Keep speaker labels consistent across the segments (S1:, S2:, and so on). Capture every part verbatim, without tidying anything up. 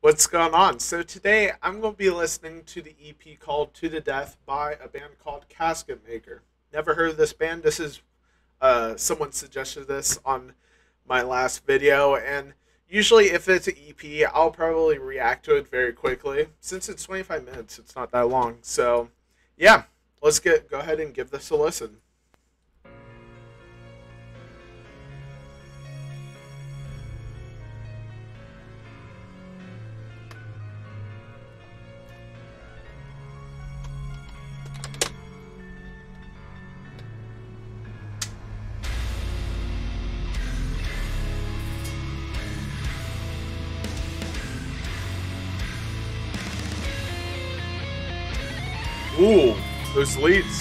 S1: What's going on? So today I'm going to be listening to the E P called To The Death by a band called Casketmaker. Never heard of this band. This is, uh, someone suggested this on my last video, and usually if it's an E P, I'll probably react to it very quickly. Since it's twenty-five minutes, it's not that long. So yeah, let's get go ahead and give this a listen. Ooh, those leads.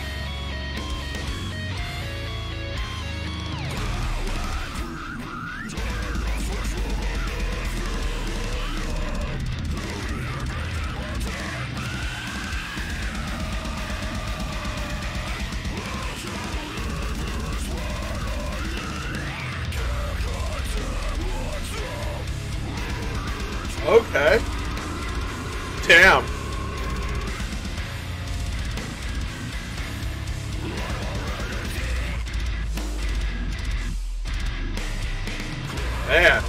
S1: Okay. Damn. Man.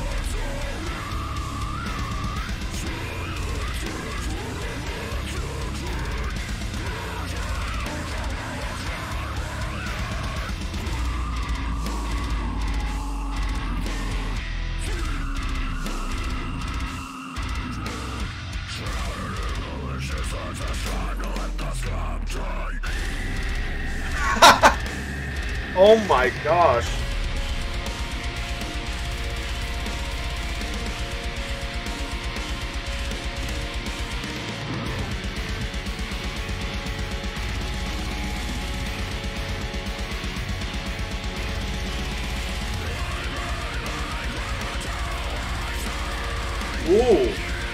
S1: Oh my gosh. Ooh.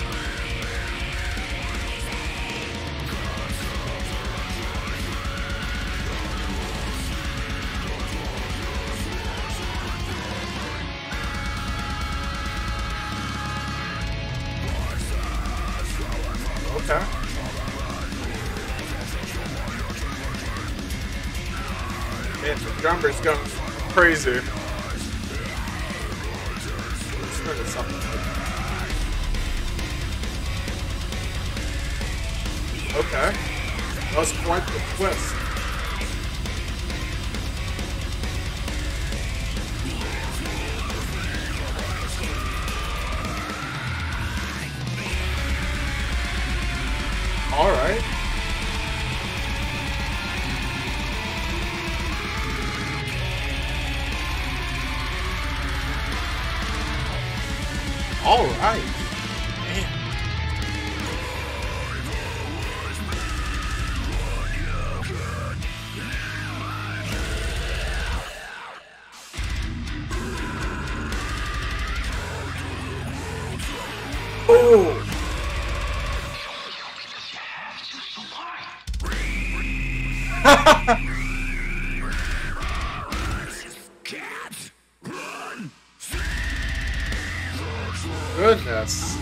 S1: Okay. Man, the drummer's going crazy. Let's turn this up. Okay. Let's point the twist. All right. All right. Man. Oh. Goodness.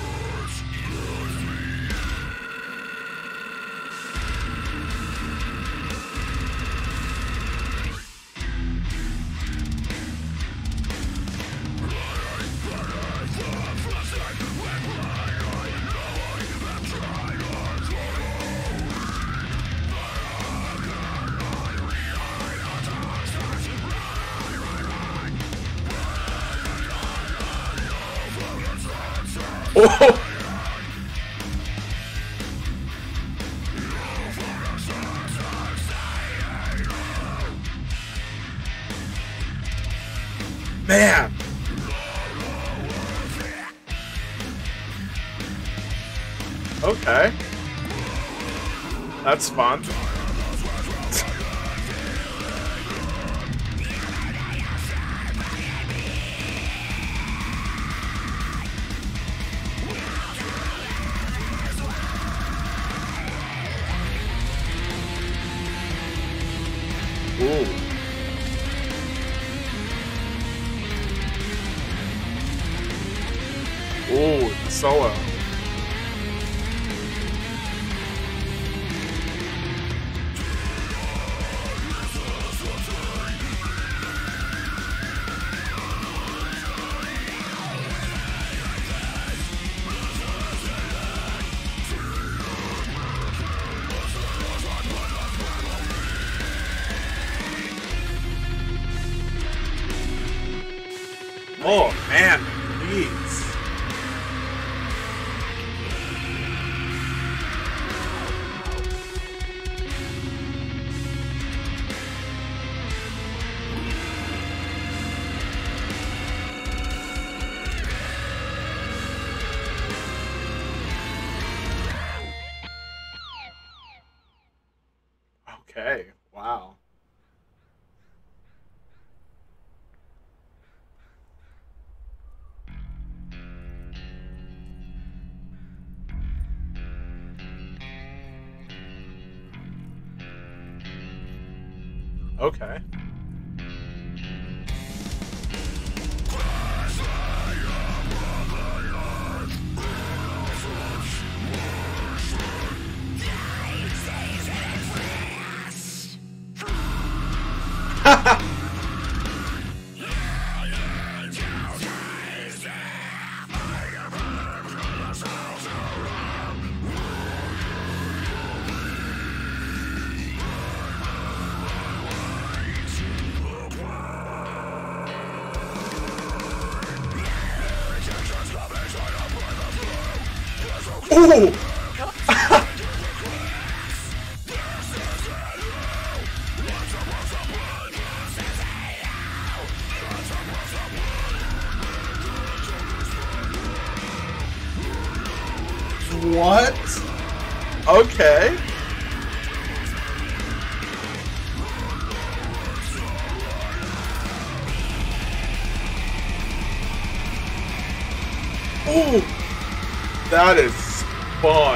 S1: Oh! Man! Okay. That's fun. Ooh. Ooh, solo. Oh man, please. Okay, wow. Okay. Ooh! What? Okay. Ooh! That is fun.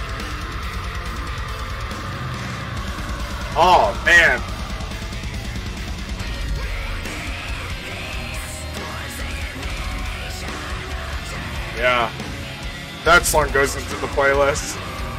S1: Oh, man. Yeah. That song goes into the playlist.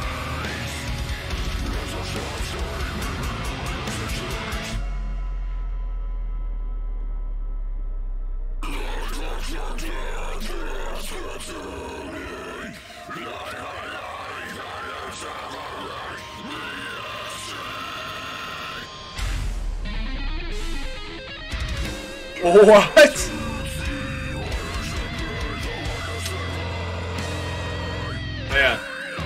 S1: What? Man.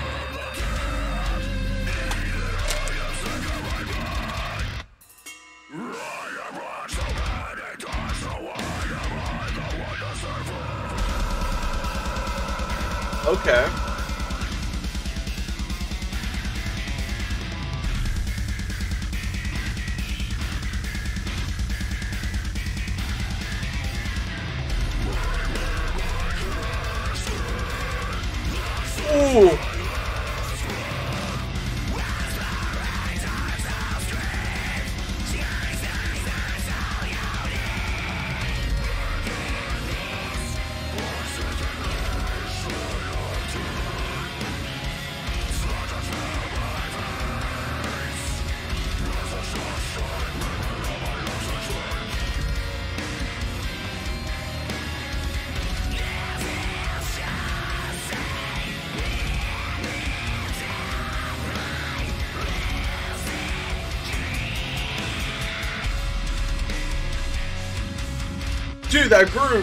S1: Okay. Ooh. Dude, that group.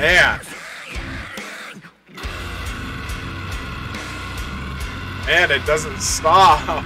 S1: Man. Man, it doesn't stop.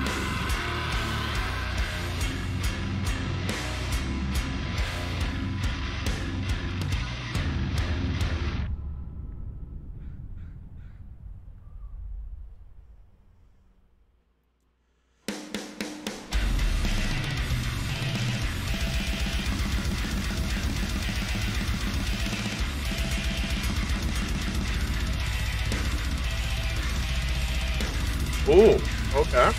S1: Ooh, okay.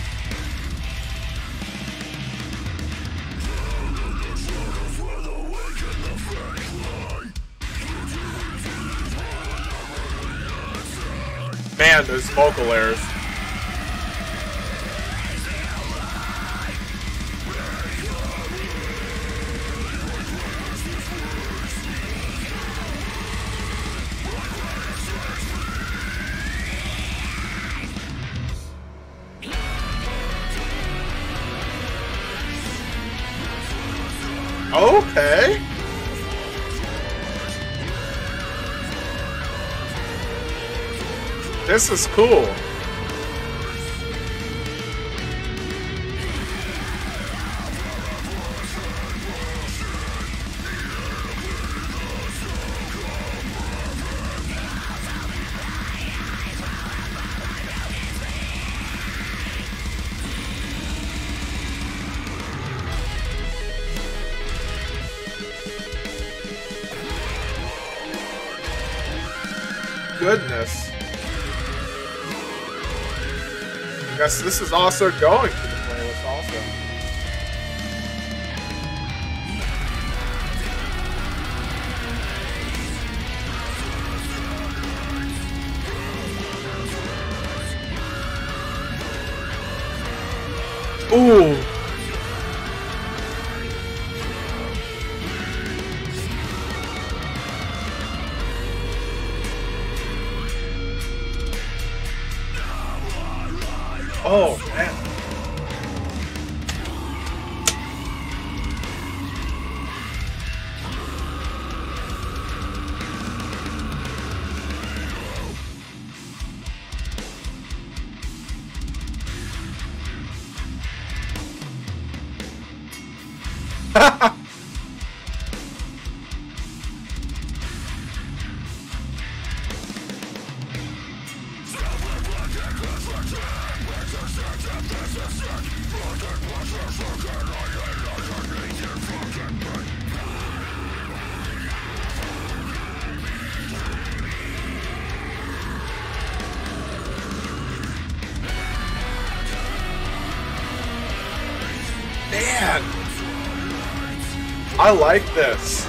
S1: Man, those vocal layers. Okay. This is cool. Goodness. I guess this is also going to the playlist also. Ooh. Oh, man. Man, I like this.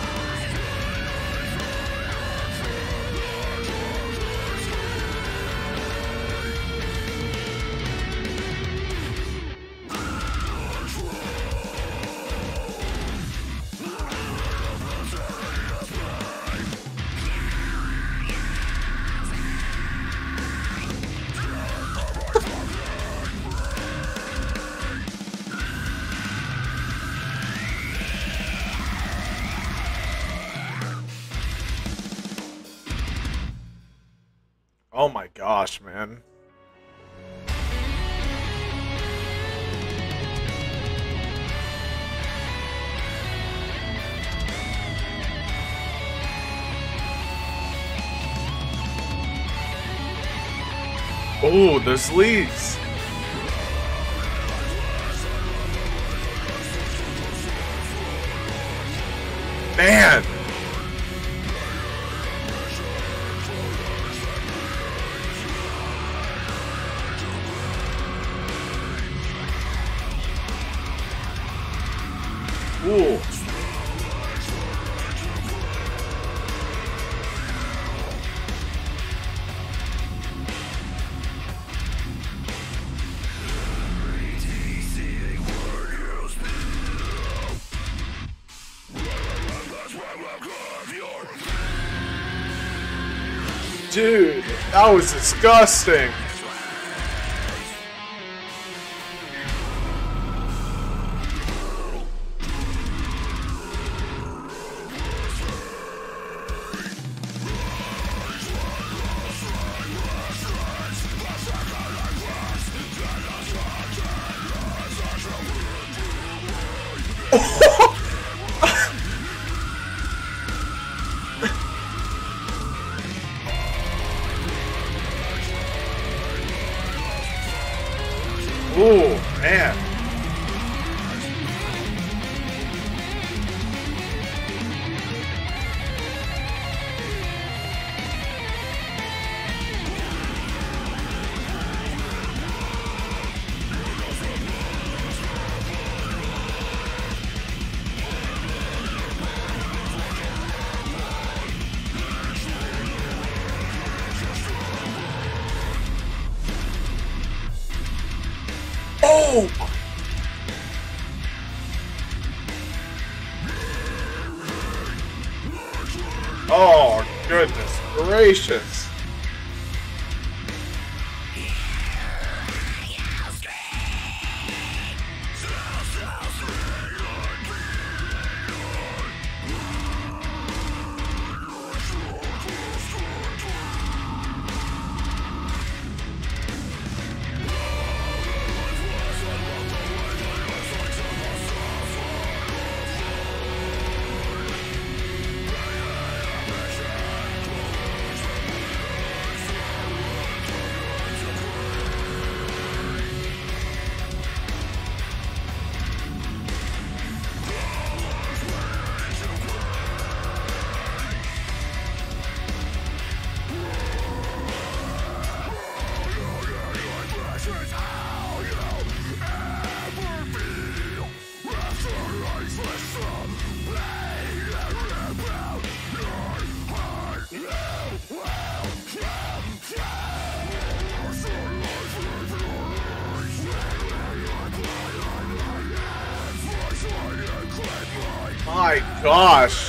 S1: Oh my gosh, man. Oh, those leaves. Man. Ooh. Dude, that was disgusting. Ooh, man. Oh! Oh, goodness gracious. My gosh.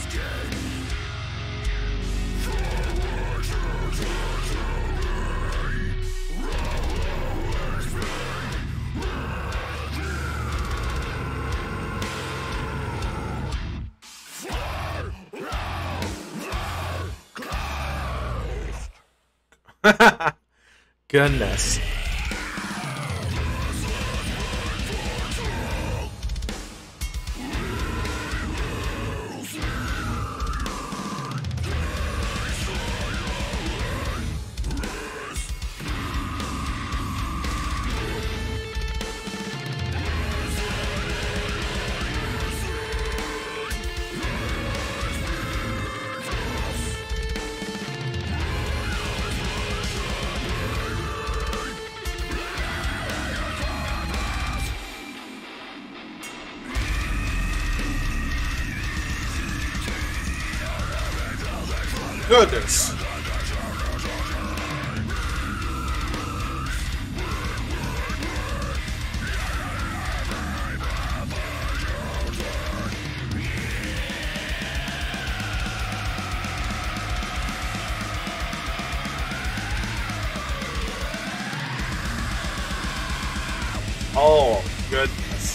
S1: Goodness. Goodness. Oh, goodness.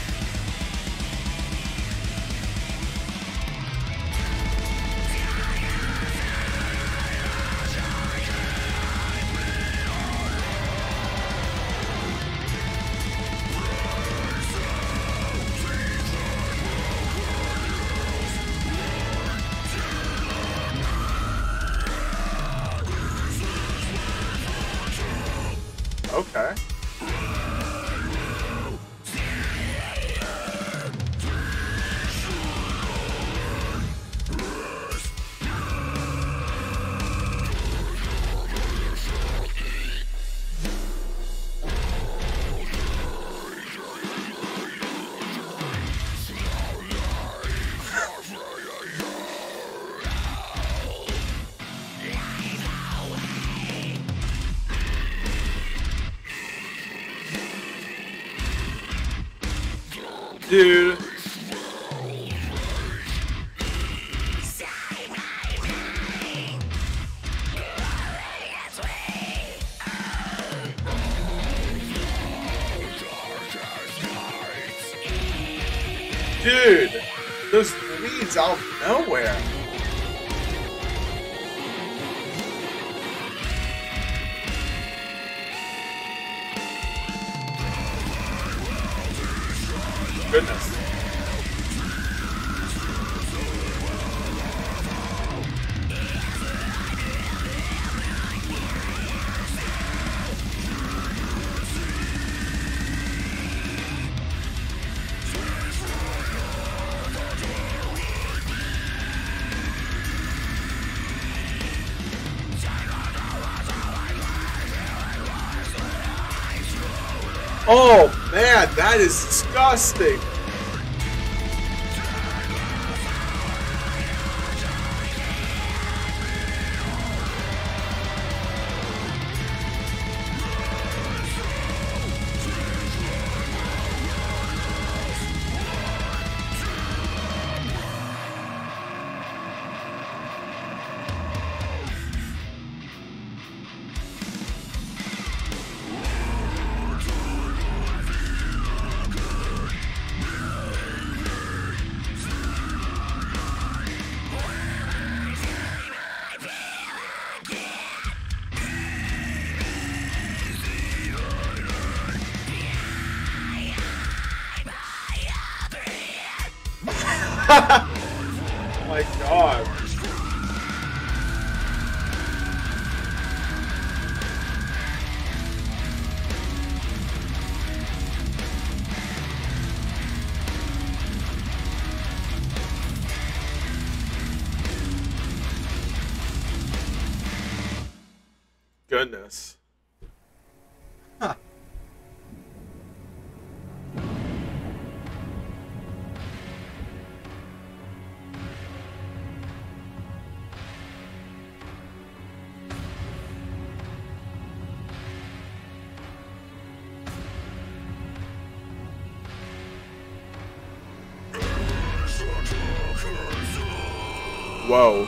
S1: Okay. Dude. Dude, those leads out of nowhere. Goodness. Oh man, that is disgusting. Oh my god. Goodness. Huh. Whoa.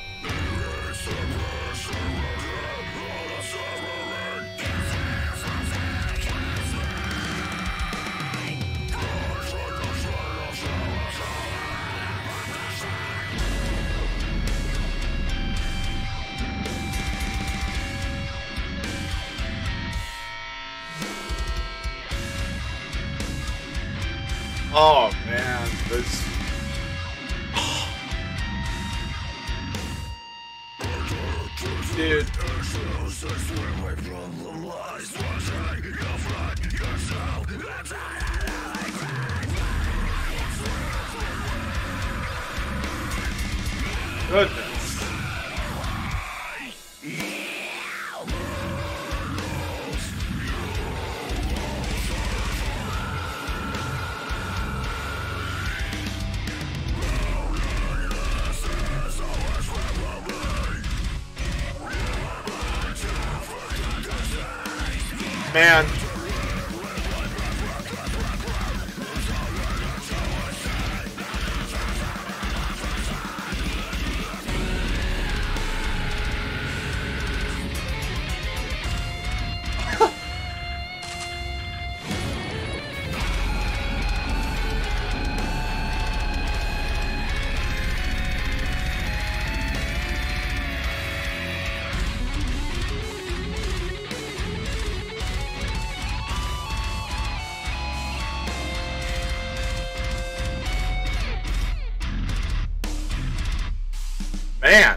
S1: Oh man, this. Dude. Goodness. Man. Man.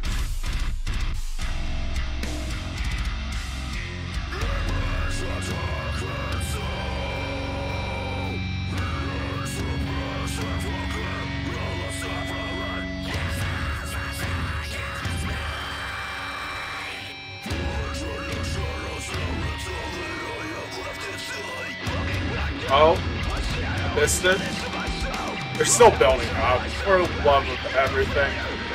S1: Oh, missed it. They're still building up. For the love of everything.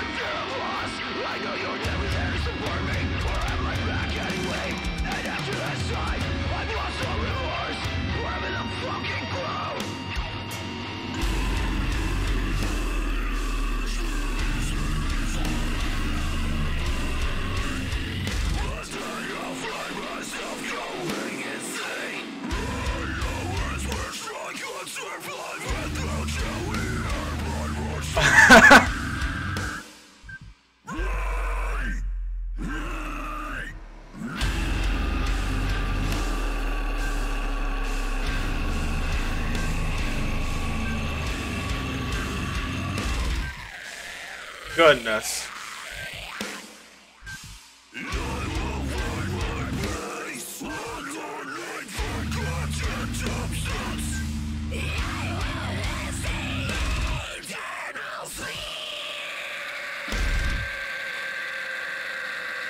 S1: Goodness.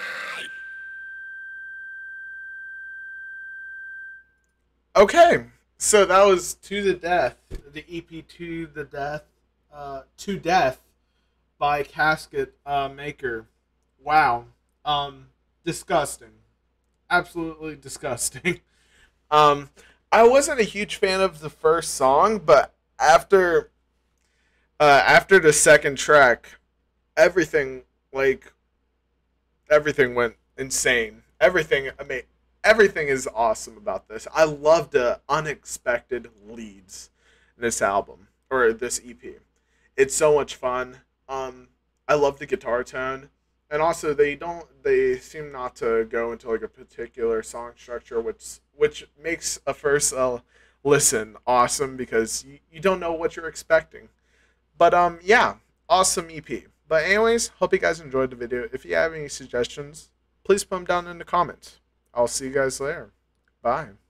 S1: Okay, So that was To the Death, the E P To the Death, uh, To Death by Casket uh, Maker. Wow. Um, disgusting. Absolutely disgusting. Um, I wasn't a huge fan of the first song, but after uh, after the second track, everything like everything went insane. Everything I mean, everything is awesome about this. I love the unexpected leads in this album or this E P. It's so much fun. Um, I love the guitar tone, and also they don't they seem not to go into like a particular song structure, which which makes a first uh, listen awesome because you, you don't know what you're expecting. But um, yeah, awesome E P. But anyways, hope you guys enjoyed the video. If you have any suggestions, please put them down in the comments. I'll see you guys later. Bye.